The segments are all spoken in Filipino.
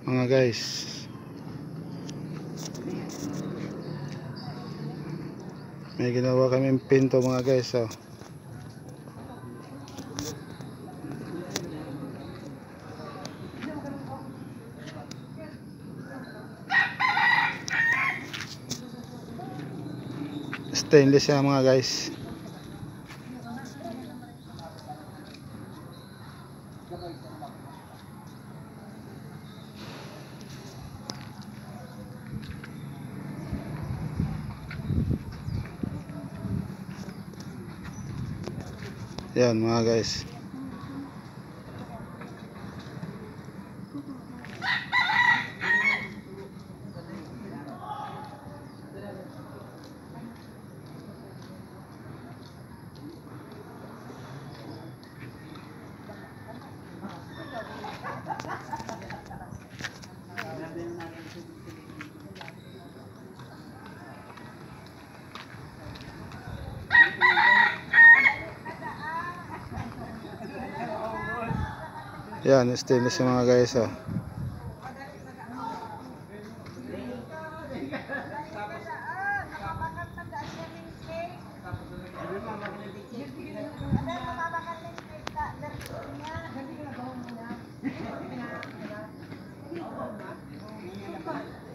mga guys. May ginawa kaming pinto mga guys, oh. Stainless yan mga guys. Yan mga guys. Yan, stainless yung mga guys, oh.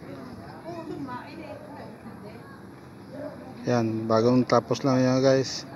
Yan, bagong tapos lang yan guys.